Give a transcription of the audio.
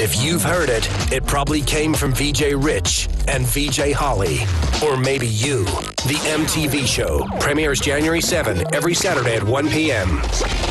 If you've heard it, it probably came from VJ Rich and VJ Holly. Or maybe you. The MTV Show premieres January 7 every Saturday at 1 p.m.